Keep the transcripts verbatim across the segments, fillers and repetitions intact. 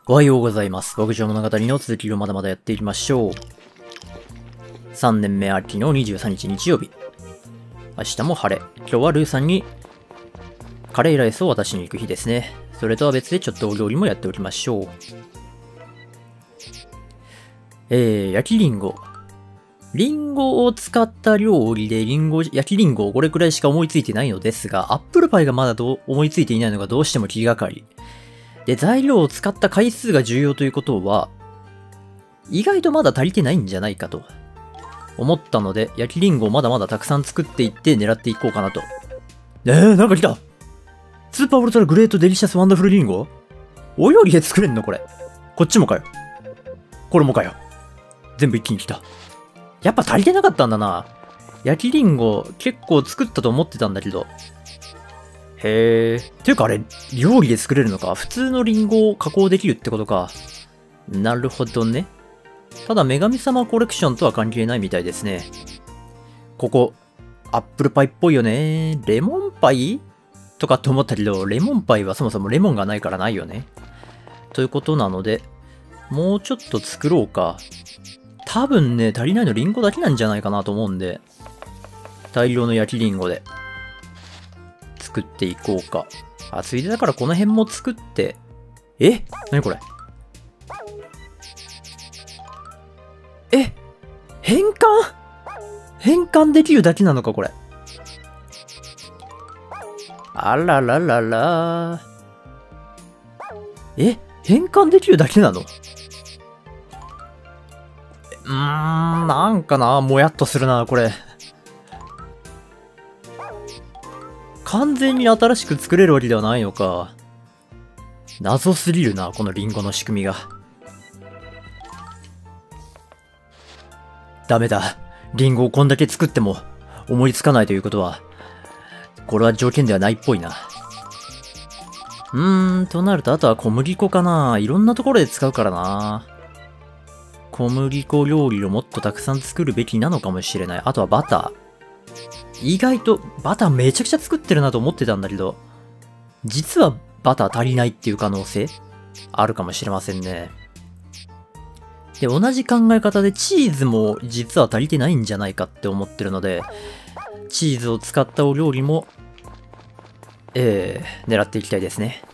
おはようございます。極上物語の続きをまだまだやっていきましょう。さんねんめ秋のにじゅうさんにち日曜日。明日も晴れ。今日はルーさんにカレーライスを渡しに行く日ですね。それとは別でちょっとお料理もやっておきましょう。えー、焼きリンゴ。リンゴを使った料理でリンゴ、焼きリンゴをこれくらいしか思いついてないのですが、アップルパイがまだどう思いついていないのがどうしても気がかり。で、材料を使った回数が重要ということは、意外とまだ足りてないんじゃないかと思ったので、焼きリンゴをまだまだたくさん作っていって狙っていこうかなと。えー、なんか来た！スーパーウルトラグレートデリシャスワンダフルリンゴ？お料理で作れんのこれ。こっちもかよ。これもかよ。全部一気に来た。やっぱ足りてなかったんだな。焼きリンゴ結構作ったと思ってたんだけど。へー。ていうかあれ、料理で作れるのか。普通のリンゴを加工できるってことか。なるほどね。ただ、女神様コレクションとは関係ないみたいですね。ここ、アップルパイっぽいよね。レモンパイとかって思ったけど、レモンパイはそもそもレモンがないからないよね。ということなので、もうちょっと作ろうか。多分ね、足りないのリンゴだけなんじゃないかなと思うんで、大量の焼きリンゴで作っていこうか。あ、ついでだからこの辺も作って、え？なにこれ？え？変換？変換できるだけなのかこれ。あらららら。え？変換できるだけなの？うーん、なんかな、もやっとするな、これ。完全に新しく作れるわけではないのか。謎すぎるな、このリンゴの仕組みが。ダメだ。リンゴをこんだけ作っても思いつかないということは、これは条件ではないっぽいな。うーん、となるとあとは小麦粉かな。いろんなところで使うからな。小麦粉料理をもっとたくさん作るべきなのかもしれない。あとはバター。意外とバターめちゃくちゃ作ってるなと思ってたんだけど、実はバター足りないっていう可能性あるかもしれませんね。で、同じ考え方でチーズも実は足りてないんじゃないかって思ってるので、チーズを使ったお料理も、えー、狙っていきたいですね。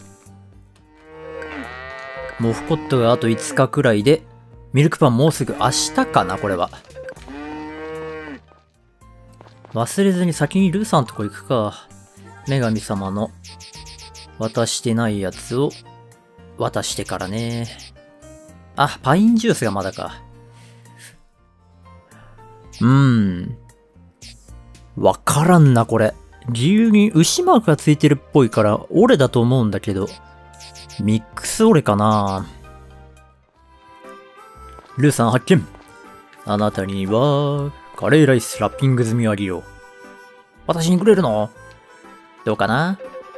モフコットがあといつかくらいで、ミルクパンもうすぐ明日かな、これは。忘れずに先にルーさんとこ行くか。女神様の渡してないやつを渡してからね。あ、パインジュースがまだか。うーん。わからんな、これ。理由に牛マークがついてるっぽいから、オレだと思うんだけど。ミックスオレかな。ルーさん発見。あなたには、カレーライスラッピング済みありよ。私にくれるの？どうかな？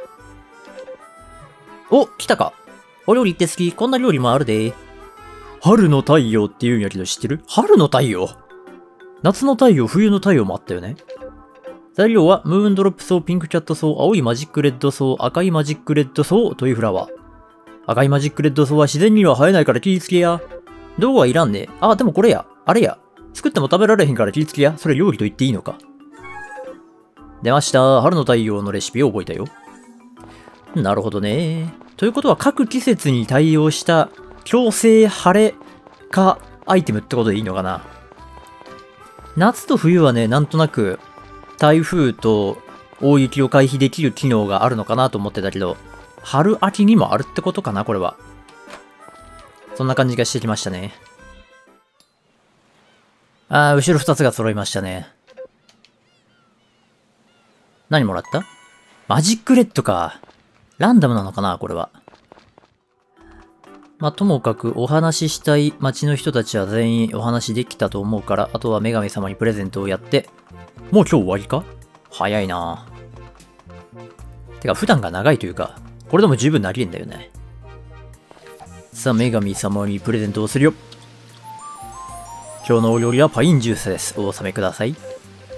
お、来たか。お料理って好き。こんな料理もあるで。春の太陽って言うんやけど知ってる？春の太陽？夏の太陽、冬の太陽もあったよね。材料は、ムーンドロップソー、ピンクキャットソー、青いマジックレッドソー、赤いマジックレッドソーというフラワー。赤いマジックレッドソーは自然には生えないから気ぃつけや。道具はいらんね。あ、でもこれや。あれや。作っても食べられへんから気ぃつけや。それ料理と言っていいのか。出ました。春の太陽のレシピを覚えたよ。なるほどね。ということは各季節に対応した強制晴れ化アイテムってことでいいのかな。夏と冬はね、なんとなく台風と大雪を回避できる機能があるのかなと思ってたけど、春秋にもあるってことかな、これは。そんな感じがしてきましたね。あー、後ろ二つが揃いましたね。何もらった？マジックレッドか。ランダムなのかな、これは。まあ、ともかくお話ししたい街の人たちは全員お話できたと思うから、あとは女神様にプレゼントをやって、もう今日終わりか？早いな。てか、普段が長いというか、これでも十分なりえんだよね。さあ、女神様にプレゼントをするよ。今日のお料理はパインジュースです。お納めください。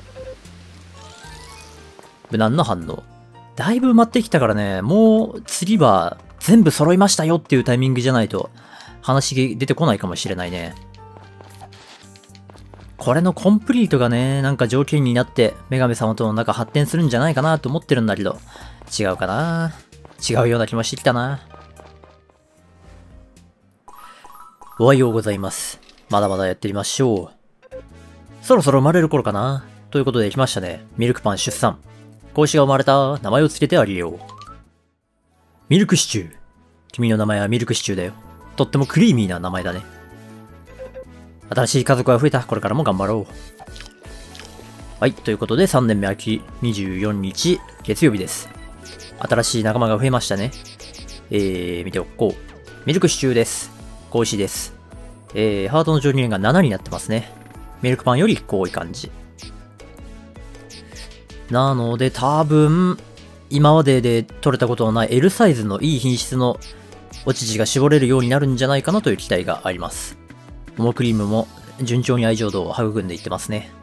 無難な反応。だいぶ埋まってきたからね、もう次は全部揃いましたよっていうタイミングじゃないと話出てこないかもしれないね。これのコンプリートがね、なんか条件になって、女神様との仲発展するんじゃないかなと思ってるんだけど、違うかな。違うような気もしてきたな。おはようございます。まだまだやってみましょう。そろそろ生まれる頃かな。ということで来ましたね。ミルクパン出産。子牛が生まれた。名前をつけてあげよう。ミルクシチュー。君の名前はミルクシチューだよ。とってもクリーミーな名前だね。新しい家族が増えた。これからも頑張ろう。はい。ということで、さんねんめ秋にじゅうよっか月曜日です。新しい仲間が増えましたね。えー、見ておこう。ミルクシチューです。子牛です。えー、ハートの上限がななになってますね。ミルクパンよりいっこ多い感じ。なので、多分、今までで取れたことのない L サイズのいい品質のお乳が絞れるようになるんじゃないかなという期待があります。モモクリームも順調に愛情度を育んでいってますね。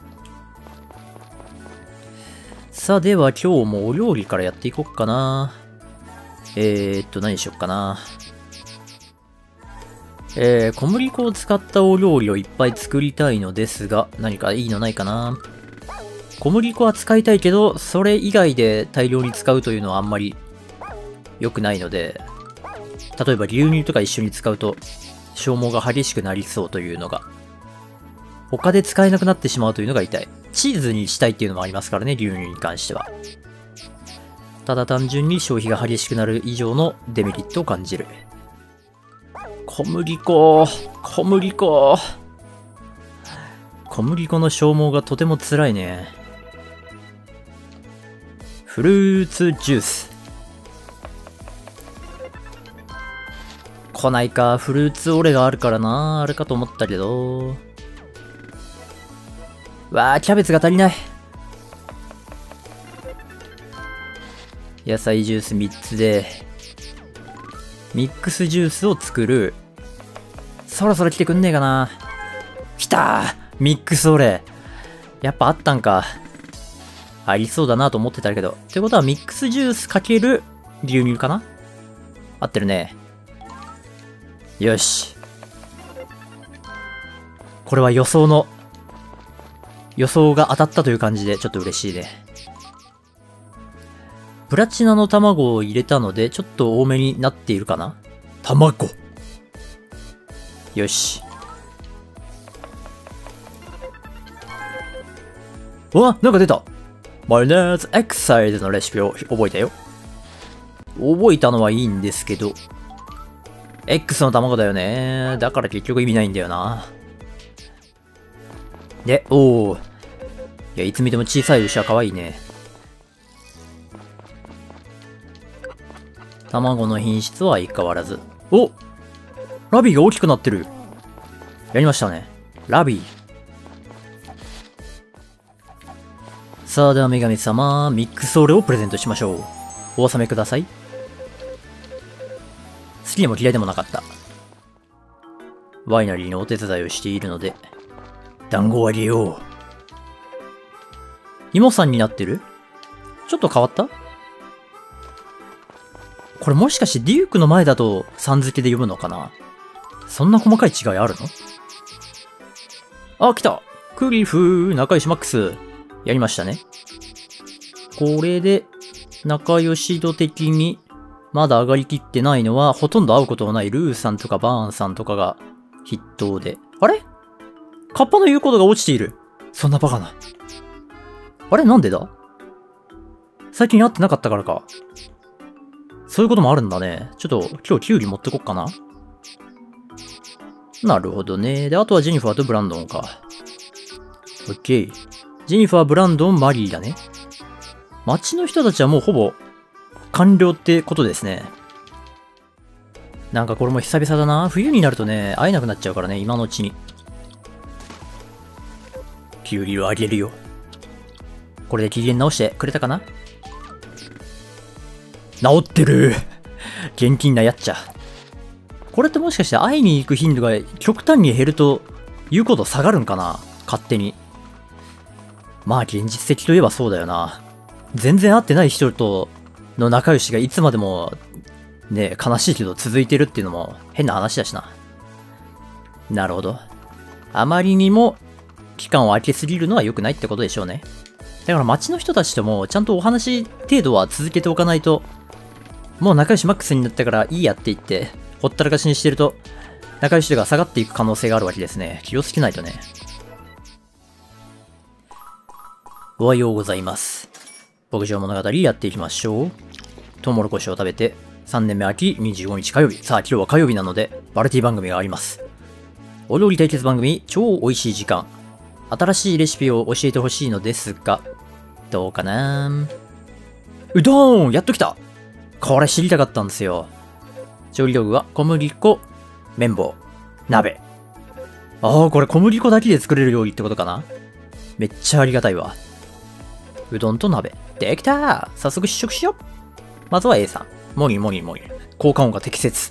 さあ、では今日もお料理からやっていこうかな。えーっと、何しよっかな。えー、小麦粉を使ったお料理をいっぱい作りたいのですが、何かいいのないかな。小麦粉は使いたいけど、それ以外で大量に使うというのはあんまり良くないので、例えば牛乳とか一緒に使うと消耗が激しくなりそうというのが、他で使えなくなってしまうというのが痛い。チーズにしたいっていうのもありますからね、牛乳に関しては。ただ単純に消費が激しくなる以上のデメリットを感じる。小麦粉、小麦粉。小麦粉の消耗がとても辛いね。フルーツジュース。来ないか、フルーツオレがあるからな。あれかと思ったけど。わあ、キャベツが足りない。野菜ジュースみっつで、ミックスジュースを作る。そろそろ来てくんねえかな。来たー、ミックスオレ。やっぱあったんか。ありそうだなと思ってたけど。ってことはミックスジュースかける牛乳かな。合ってるね。よし。これは予想の、予想が当たったという感じでちょっと嬉しいね。プラチナの卵を入れたのでちょっと多めになっているかな。卵。よし。うわ、なんか出た。マヨネーズエクサイズのレシピを覚えたよ。覚えたのはいいんですけど、X の卵だよね。だから結局意味ないんだよな。で、おお。いや、いつ見ても小さい牛は可愛いね。卵の品質は相変わらず。お、ラビーが大きくなってる。やりましたね。ラビー。さあ、では女神様、ミックスオレをプレゼントしましょう。お納めください。好きでも嫌いでもなかった。ワイナリーのお手伝いをしているので、団子をあげよう。イモさんになってる？ちょっと変わった？これもしかしてデュークの前だとさん付けで読むのかな？そんな細かい違いあるの？あ、来た！クリフ仲良しマックス。やりましたね。これで、仲良し度的に、まだ上がりきってないのは、ほとんど会うことのないルーさんとかバーンさんとかが筆頭で。あれ？カッパの言うことが落ちている。そんなバカな。あれなんでだ？最近会ってなかったからか。そういうこともあるんだね。ちょっと今日キュウリ持ってこっかな。なるほどね。で、あとはジェニファーとブランドンか。オッケー。ジェニファー、ブランドン、マリーだね。街の人たちはもうほぼ完了ってことですね。なんかこれも久々だな。冬になるとね、会えなくなっちゃうからね、今のうちに。キュウリをあげるよ。これで機嫌直してくれたかな？治ってる。現金なやっちゃ。これってもしかして会いに行く頻度が極端に減ると言うこと下がるんかな？勝手に。まあ現実的といえばそうだよな。全然会ってない人との仲良しがいつまでもねえ、悲しいけど続いてるっていうのも変な話だしな。なるほど。あまりにも期間を空けすぎるのは良くないってことでしょうね。だから街の人たちともちゃんとお話程度は続けておかないと、もう仲良しマックスになったからいいやって言って、ほったらかしにしてると、仲良し度が下がっていく可能性があるわけですね。気をつけないとね。おはようございます。牧場物語やっていきましょう。トウモロコシを食べて、さんねんめ秋にじゅうごにち火曜日。さあ、今日は火曜日なので、バラエティ番組があります。お料理対決番組、超美味しい時間。新しいレシピを教えてほしいのですが、どうかな。うどんやっと来た。これ知りたかったんですよ。調理道具は小麦粉、綿棒、鍋。ああ、これ小麦粉だけで作れる料理ってことかな。めっちゃありがたいわ。うどんと鍋。できたー。早速試食しよう。まずは A さん。モリモリモリ。効果音が適切。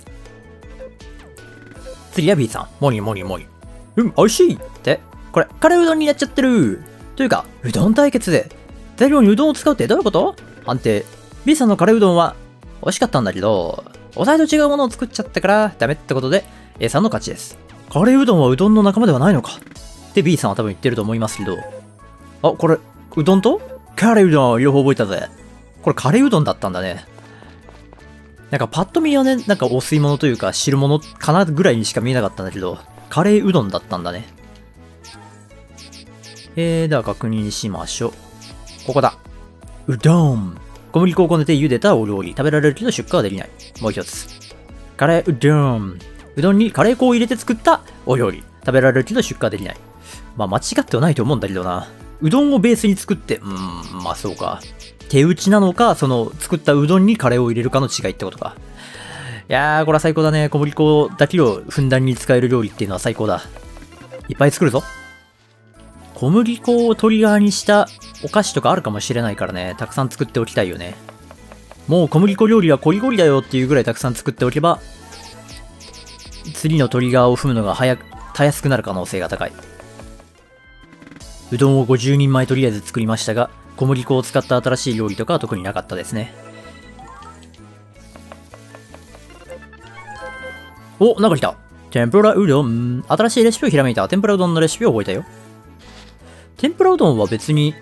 次は B さん。モリモリモリ。うん、美味しいって。これ、カレーうどんになっちゃってる。というか、うどん対決で、材料にうどんを使うってどういうこと？判定。B さんのカレーうどんは、美味しかったんだけど、お題と違うものを作っちゃったから、ダメってことで、A さんの勝ちです。カレーうどんはうどんの仲間ではないのか。って B さんは多分言ってると思いますけど。あ、これ、うどんとカレーうどん両方覚えたぜ。これカレーうどんだったんだね。なんかパッと見はね、なんかお吸い物というか汁物かなぐらいにしか見えなかったんだけど、カレーうどんだったんだね。えー、では確認しましょう。ここだ。うどん。小麦粉をこねて茹でたお料理。食べられるけど出荷はできない。もう一つ。カレーうどん。うどんにカレー粉を入れて作ったお料理。食べられるけど出荷はできない。まあ間違ってはないと思うんだけどな。うどんをベースに作って、うーん、まあそうか。手打ちなのか、その作ったうどんにカレーを入れるかの違いってことか。いやー、これは最高だね。小麦粉だけをふんだんに使える料理っていうのは最高だ。いっぱい作るぞ。小麦粉をトリガーにしたお菓子とかあるかもしれないからね、たくさん作っておきたいよね。もう小麦粉料理はコリゴリだよっていうぐらいたくさん作っておけば、次のトリガーを踏むのが早く、たやすくなる可能性が高い。うどんをごじゅうにんまえとりあえず作りましたが、小麦粉を使った新しい料理とかは特になかったですね。お、なんか来た。天ぷらうどん。新しいレシピをひらめいた。天ぷらうどんのレシピを覚えたよ。天ぷらうどんは別に、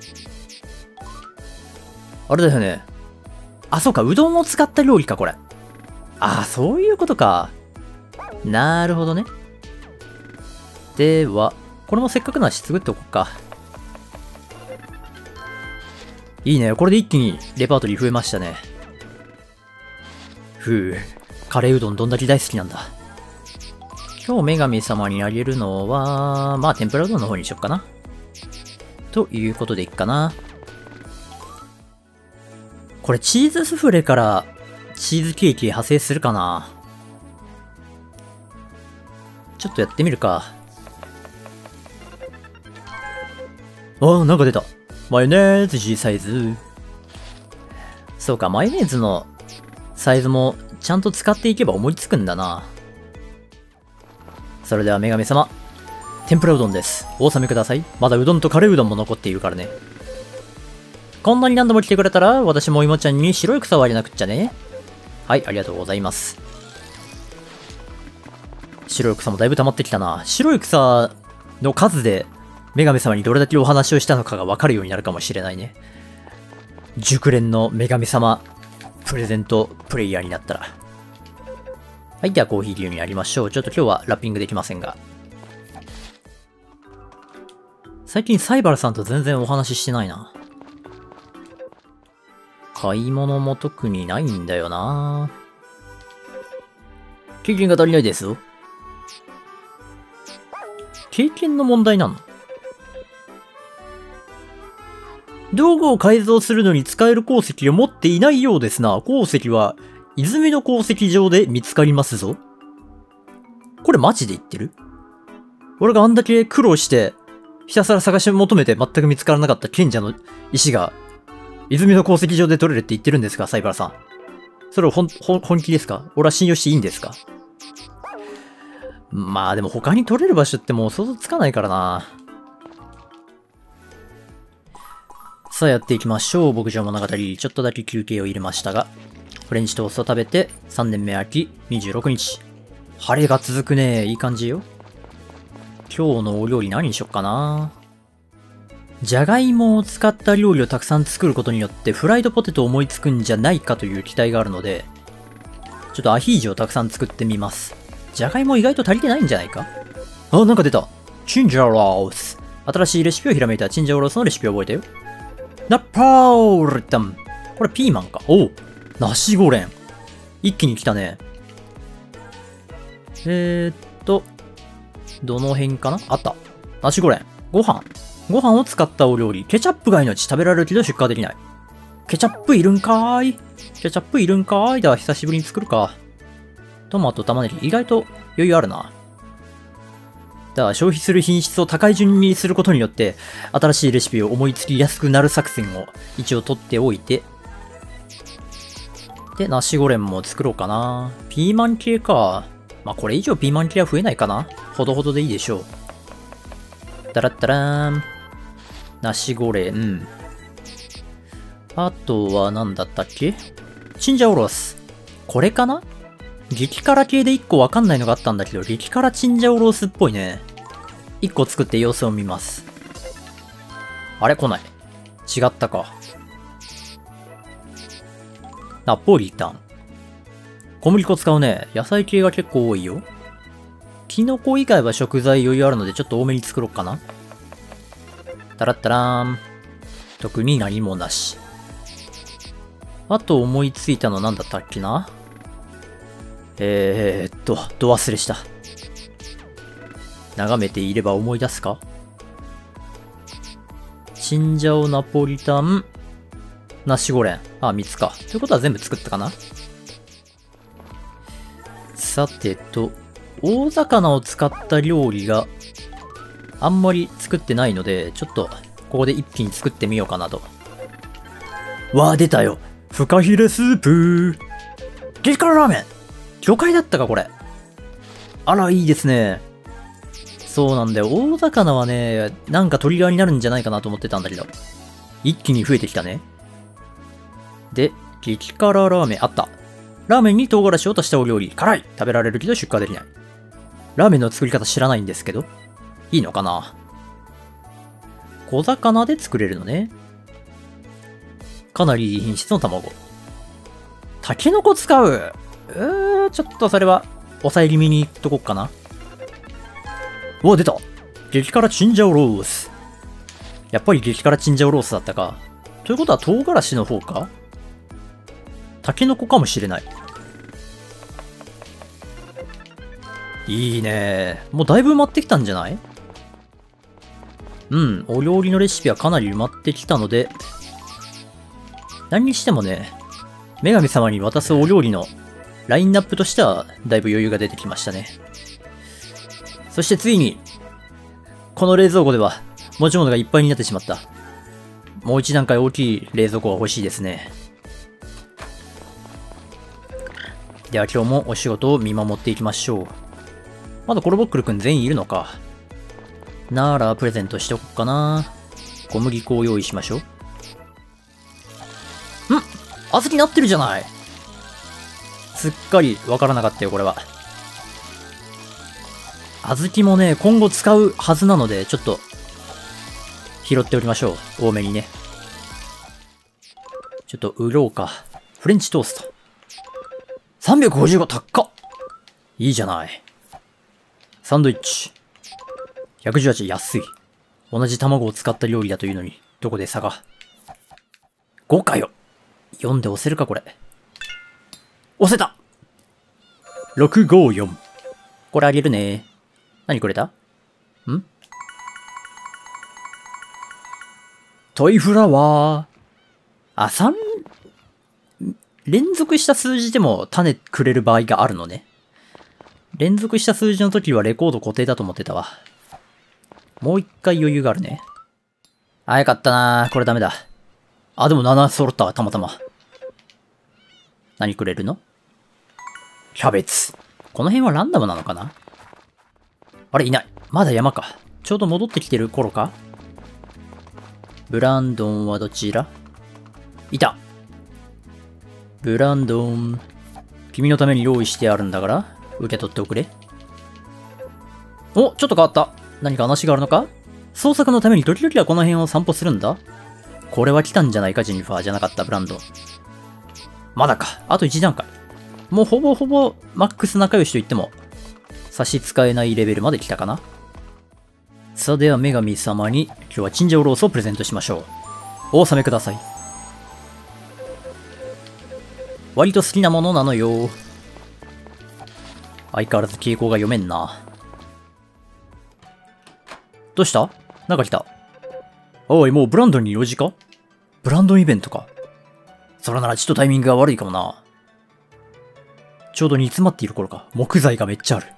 あれだよね。あ、そうか。うどんを使った料理か、これ。ああ、そういうことか。なるほどね。では、これもせっかくなし作っておこうか。いいね。これで一気にレパートリー増えましたね。ふう。カレーうどんどんだけ大好きなんだ。今日女神様にあげるのは、まあ天ぷらうどんの方にしよっかな。ということでいっかな。これチーズスフレからチーズケーキ派生するかな。ちょっとやってみるか。あー、なんか出た。マヨネーズ G サイズ。そうか、マヨネーズのサイズもちゃんと使っていけば思いつくんだな。それでは女神様、天ぷらうどんです。お納めください。まだうどんとカレーうどんも残っているからね。こんなに何度も来てくれたら、私もいもちゃんに白い草をあげなくっちゃね。はい、ありがとうございます。白い草もだいぶ溜まってきたな。白い草の数で、女神様にどれだけお話をしたのかが分かるようになるかもしれないね。熟練の女神様、プレゼントプレイヤーになったら。はい、ではコーヒー牛乳やりましょう。ちょっと今日はラッピングできませんが。最近サイバルさんと全然お話ししてないな。買い物も特にないんだよな。経験が足りないですよ。経験の問題なの？道具を改造するのに使える鉱石を持っていないようですな。鉱石は泉の鉱石場で見つかりますぞ。これマジで言ってる？俺があんだけ苦労してひたすら探し求めて全く見つからなかった賢者の石が泉の鉱石場で取れるって言ってるんですか、サイバラさん。それをほん、ほん、本気ですか？俺は信用していいんですか？まあでも他に取れる場所ってもう想像つかないからな。さあやっていきましょう。牧場物語。ちょっとだけ休憩を入れましたが。 フレンチトースト食べて、さんねんめ秋にじゅうろくにち。晴れが続くね。いい感じよ。今日のお料理何にしよっかな。じゃがいもを使った料理をたくさん作ることによってフライドポテトを思いつくんじゃないかという期待があるので、ちょっとアヒージョをたくさん作ってみます。じゃがいも意外と足りてないんじゃないか。あ、なんか出た。チンジャオロース。新しいレシピをひらめいたチンジャオロースのレシピを覚えたよ。ナパオルタン。これピーマンか。おう。ナシゴレン。一気に来たね。えーっと、どの辺かなあった。ナシゴレン。ご飯。ご飯を使ったお料理。ケチャップが命食べられるけど出荷できない。ケチャップいるんかーい。ケチャップいるんかーい。では久しぶりに作るか。トマト、玉ねぎ。意外と余裕あるな。だから消費する品質を高い順にすることによって、新しいレシピを思いつきやすくなる作戦を一応取っておいて。で、ナシゴレンも作ろうかな。ピーマン系か。まあこれ以上ピーマン系は増えないかな。ほどほどでいいでしょう。ダラッタラーン。ナシゴレン。あとは何だったっけ？チンジャオロース。これかな？激辛系でいっこわかんないのがあったんだけど、激辛チンジャオロースっぽいね。いっこ作って様子を見ます。あれ来ない。違ったか。ナポリタン。小麦粉使うね。野菜系が結構多いよ。キノコ以外は食材余裕あるのでちょっと多めに作ろうかな。タラッタラーン。特に何もなし。あと思いついたのなんだったっけな。えーっと、ど忘れした。眺めていれば思い出すか。チンジャオナポリタン、ナシゴレン。あ、みっつか。ということは全部作ったかな。さてと、大魚を使った料理があんまり作ってないので、ちょっとここで一気に作ってみようかなと。わあ、出たよ。フカヒレスープ。激辛ラーメン。魚介だったか、これ。あら、いいですね。そうなんだよ。大魚はね、なんかトリガーになるんじゃないかなと思ってたんだけど。一気に増えてきたね。で、激辛ラーメンあった。ラーメンに唐辛子を足したお料理。辛い。食べられるけど出荷できない。ラーメンの作り方知らないんですけど。いいのかな。小魚で作れるのね。かなりいい品質の卵。タケノコ使う。うー、ちょっとそれは抑え気味にいっとこっかな。うわ、出た。激辛チンジャオロース。やっぱり激辛チンジャオロースだったか。ということは唐辛子の方か。タケノコかもしれない。いいね。もうだいぶ埋まってきたんじゃない？うん、お料理のレシピはかなり埋まってきたので、何にしてもね、女神様に渡すお料理のラインナップとしてはだいぶ余裕が出てきましたね。そしてついに、この冷蔵庫では持ち物がいっぱいになってしまった。もう一段階大きい冷蔵庫が欲しいですね。では今日もお仕事を見守っていきましょう。まだコロボックルくん全員いるのか。ならプレゼントしておこうかな。小麦粉を用意しましょう。ん？小豆になってるじゃない。すっかりわからなかったよ、これは。小豆もね、今後使うはずなので、ちょっと、拾っておきましょう。多めにね。ちょっと売ろうか。フレンチトースト。さんびゃくごじゅうご、高っ。いいじゃない。サンドイッチ。ひゃくじゅうはち、安い。同じ卵を使った料理だというのに、どこで差が。ごかよ。よんで押せるか、これ。押せた !ろくごよん。これあげるね。何くれた？ん？トイフラワー。あ、さん、連続した数字でも種くれる場合があるのね。連続した数字の時はレコード固定だと思ってたわ。もう一回余裕があるね。あ、よかったな。これダメだ。あ、でもなな揃ったわ、たまたま。何くれるの？キャベツ。この辺はランダムなのかな？あれ、いない。まだ山か。ちょうど戻ってきてる頃か？ブランドンはどちら？いた。 ブランドン。君のために用意してあるんだから、受け取っておくれ。お、ちょっと変わった。何か話があるのか？捜索のために時々はこの辺を散歩するんだ。これは来たんじゃないか、ジェニファーじゃなかった、ブランドン。まだか。あといち段階。もうほぼほぼマックス仲良しと言っても差し支えないレベルまで来たかな。さあでは女神様に今日はチンジャオロースをプレゼントしましょう。お納めください。割と好きなものなのよ。相変わらず傾向が読めんな。どうした？なんか来た。おい、もうブランドンに用事か？ブランドンイベントか。それならちょっとタイミングが悪いかもな。ちょうど煮詰まっている頃か。木材がめっちゃある。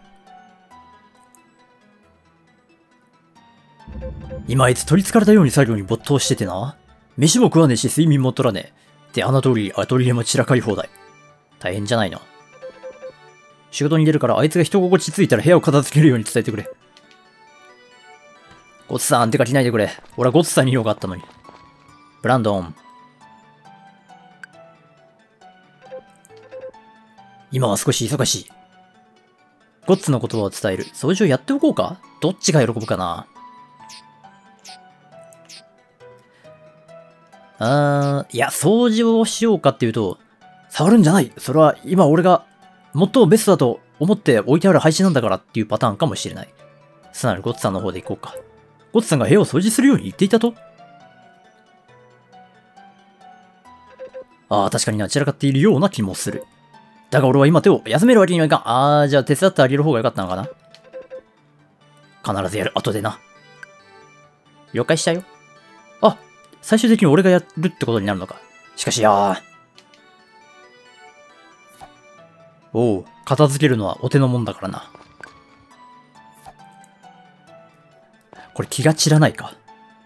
今あいつ取り憑かれたように作業に没頭しててな。飯も食わねえし睡眠も取らねえ。で、あの通りアトリエも散らかり放題。大変じゃないの。仕事に出るからあいつが人心地ついたら部屋を片付けるように伝えてくれ。ゴツさん、手かきないでくれ。俺はゴツさんに用があったのに。ブランドン。今は少し忙しい。ゴッツの言葉を伝える。掃除をやっておこうか？どっちが喜ぶかな？あー、いや、掃除をしようかっていうと、触るんじゃない！それは今俺が最もベストだと思って置いてある配置なんだからっていうパターンかもしれない。すなわちゴッツさんの方で行こうか。ゴッツさんが部屋を掃除するように言っていたと？ああ、確かにな、散らかっているような気もする。だが俺は今手を休めるわけにはいかん。あー、じゃあ手伝ってあげる方が良かったのかな。必ずやる。後でな。了解したよ。あ、最終的に俺がやるってことになるのか。しかしやー。おう、片付けるのはお手のもんだからな。これ気が散らないか。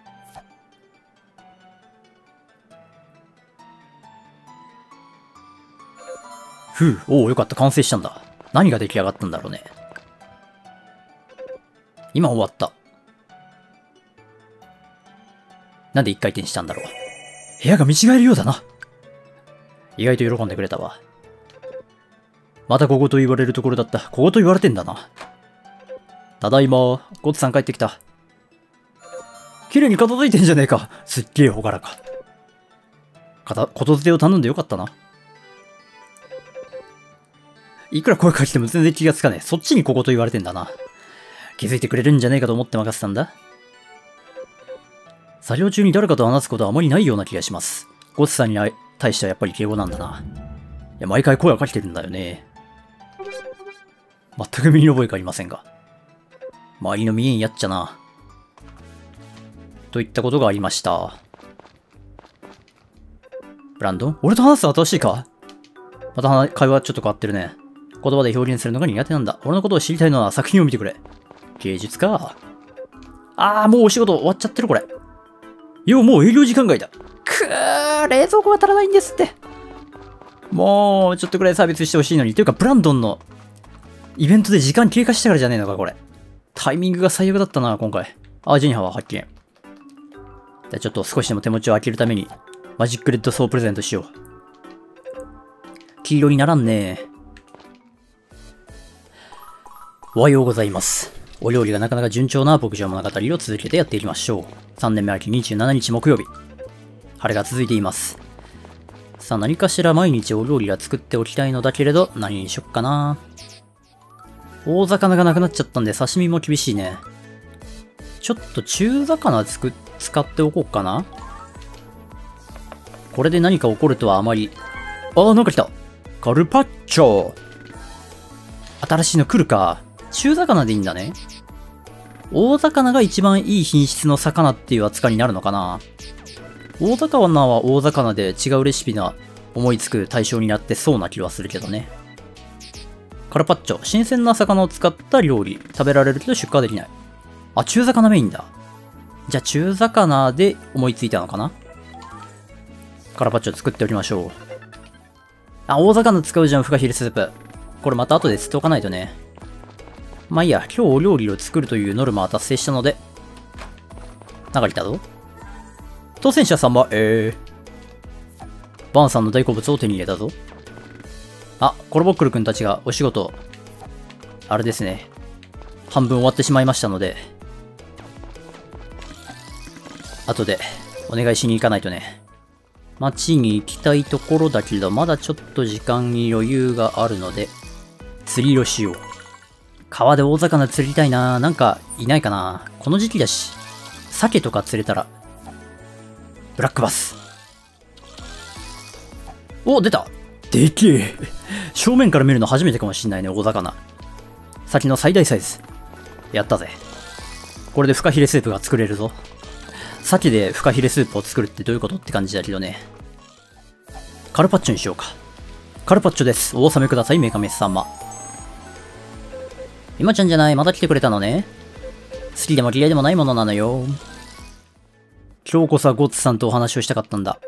ふう、おお、よかった、完成したんだ。何が出来上がったんだろうね。今終わった。なんで一回転したんだろう。部屋が見違えるようだな。意外と喜んでくれたわ。また小言言われるところだった。小言言われてんだな。ただいま、ゴッツさん帰ってきた。綺麗に片付いてんじゃねえか。すっげえほがらか。かた、ことづてを頼んでよかったな。いくら声かけても全然気がつかねえ。そっちに小言言われてんだな。気づいてくれるんじゃねえかと思って任せたんだ。作業中に誰かと話すことはあまりないような気がします。ゴツさんに対してはやっぱり敬語なんだな。いや、毎回声をかけてるんだよね。全く身に覚えがありませんが。周りの見えんやっちゃな。といったことがありました。ブランドン？俺と話すの新しいか？また会話ちょっと変わってるね。言葉で表現するのが苦手なんだ。俺のことを知りたいのは作品を見てくれ。芸術か。あー、もうお仕事終わっちゃってるこれ。よう、もう営業時間外だ。くー、冷蔵庫が足らないんですって。もう、ちょっとくらいサービスしてほしいのに。というか、ブランドンのイベントで時間経過したからじゃねえのか、これ。タイミングが最悪だったな、今回。あ、ジェニハは発見。じゃあちょっと少しでも手持ちを開けるために、マジックレッドソープレゼントしよう。黄色にならんね。おはようございます。お料理がなかなか順調な牧場物語を続けてやっていきましょう。さんねんめ秋にじゅうしちにち木曜日。晴れが続いています。さあ何かしら毎日お料理は作っておきたいのだけれど、何にしよっかな。大魚がなくなっちゃったんで刺身も厳しいね。ちょっと中魚つく使っておこうかな。これで何か起こるとはあまり。あー、なんか来た。カルパッチョ。新しいの来るか。中魚でいいんだね。大魚が一番いい品質の魚っていう扱いになるのかな。大魚は大魚で違うレシピが思いつく対象になってそうな気はするけどね。カルパッチョ。新鮮な魚を使った料理。食べられるけど出荷できない。あ、中魚メインだ。じゃあ中魚で思いついたのかな。カルパッチョ作っておきましょう。あ、大魚使うじゃん、フカヒレスープ。これまた後で釣っておかないとね。まあいいや、今日お料理を作るというノルマは達成したので。なんか来たぞ。当選者さんば、えー。バンさんの大好物を手に入れたぞ。 あ、コロボックルくんたちがお仕事、あれですね。半分終わってしまいましたので、後でお願いしに行かないとね。町に行きたいところだけど、まだちょっと時間に余裕があるので、釣りをしよう。川で大魚釣りたいな。なんかいないかな。この時期だし、鮭とか釣れたら。ブラックバス。お、出た。でけえ。正面から見るの初めてかもしんないね、大魚。先の最大サイズ。やったぜ。これでフカヒレスープが作れるぞ。鮭でフカヒレスープを作るってどういうことって感じだけどね。カルパッチョにしようか。カルパッチョです。お納めください、メカメス様。今ちゃんじゃない。また来てくれたのね。好きでも嫌いでもないものなのよ。今日こそはゴッツさんとお話をしたかったんだ。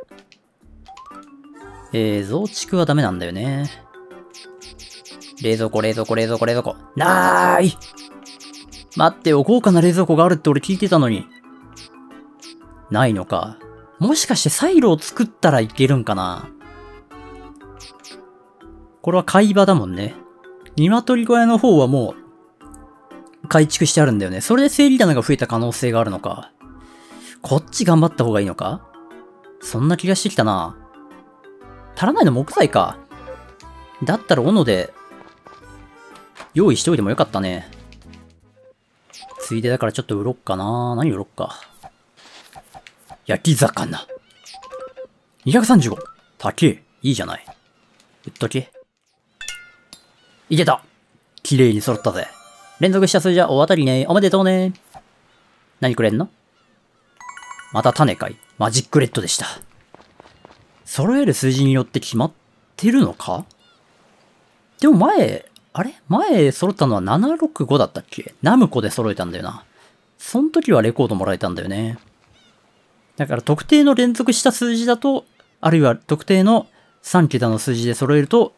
えー、増築はダメなんだよね。冷蔵庫、冷蔵庫、冷蔵庫、冷蔵庫。なーい。待ってよ、豪華な冷蔵庫があるって俺聞いてたのに。ないのか。もしかしてサイロを作ったらいけるんかな。これは貝場だもんね。鶏小屋の方はもう改築してあるんだよね。それで整理棚が増えた可能性があるのか。こっち頑張った方がいいのか。そんな気がしてきたな。足らないの木材か。だったら斧で用意しておいてもよかったね。ついでだからちょっと売ろっかな。何売ろっか。焼き魚。にひゃくさんじゅうご。高え。いいじゃない。売っとけ。いけた。綺麗に揃ったぜ。連続した数字は大当たりね。おめでとうね。何くれんの？また種かい。マジックレッドでした。揃える数字によって決まってるのか？でも前、あれ前揃ったのはななろくごだったっけ？ナムコで揃えたんだよな。その時はレコードもらえたんだよね。だから特定の連続した数字だと、あるいは特定のさん桁の数字で揃えると、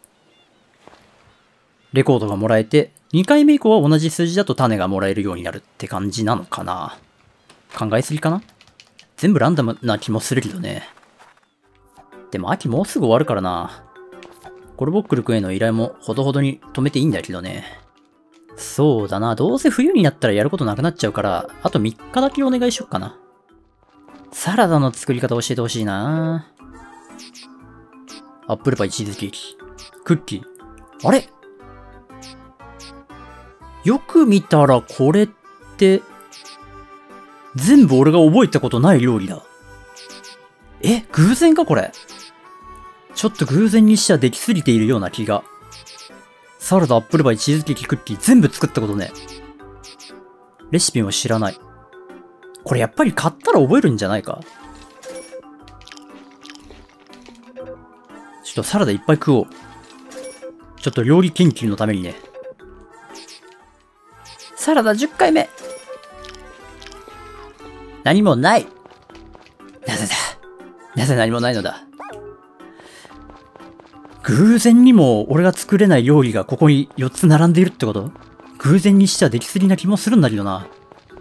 レコードがもらえて、にかいめ以降は同じ数字だと種がもらえるようになるって感じなのかな。考えすぎかな？全部ランダムな気もするけどね。でも秋もうすぐ終わるからな。コルボックル君への依頼もほどほどに止めていいんだけどね。そうだな。どうせ冬になったらやることなくなっちゃうから、あとみっかだけお願いしよっかな。サラダの作り方教えてほしいな。アップルパイ、チーズケーキ、クッキー。あれ？よく見たらこれって、全部俺が覚えたことない料理だ。え、偶然かこれ。ちょっと偶然にしちゃできすぎているような気が。サラダ、アップルパイ、チーズケーキ、クッキー、全部作ったことね。レシピも知らない。これやっぱり買ったら覚えるんじゃないか？ちょっとサラダいっぱい食おう。ちょっと料理研究のためにね。サラダじゅっかいめ。何もない。なぜだ？なぜ何もないのだ？偶然にも俺が作れない料理がここによっつ並んでいるってこと？偶然にしちゃできすぎな気もするんだけどな。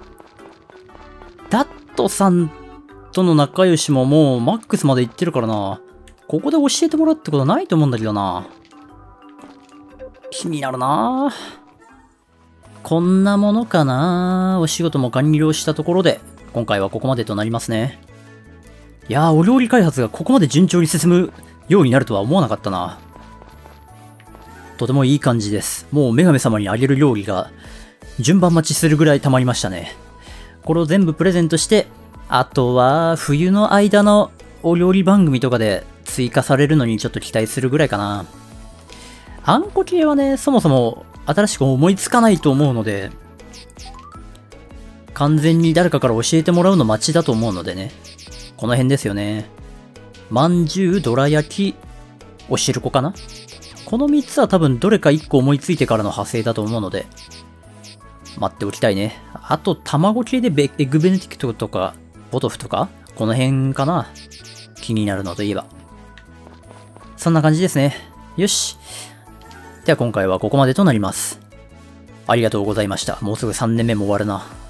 ダットさんとの仲良しももうマックスまで行ってるからな。ここで教えてもらうってことないと思うんだけどな。気になるな。こんなものかな。お仕事も完了したところで、今回はここまでとなりますね。いやー、お料理開発がここまで順調に進むようになるとは思わなかったな。とてもいい感じです。もう女神様にあげる料理が順番待ちするぐらい溜まりましたね。これを全部プレゼントして、あとは冬の間のお料理番組とかで追加されるのにちょっと期待するぐらいかな。あんこ系はね、そもそも新しく思いつかないと思うので、完全に誰かから教えてもらうの待ちだと思うのでね。この辺ですよね。まんじゅう、どら焼き、おしるこかな？このみっつは多分どれかいっこ思いついてからの派生だと思うので、待っておきたいね。あと、卵系でベエッグベネディクトとか、ポトフとか、この辺かな。気になるのといえば。そんな感じですね。よし。では今回はここまでとなります。ありがとうございました。もうすぐさんねんめも終わるな。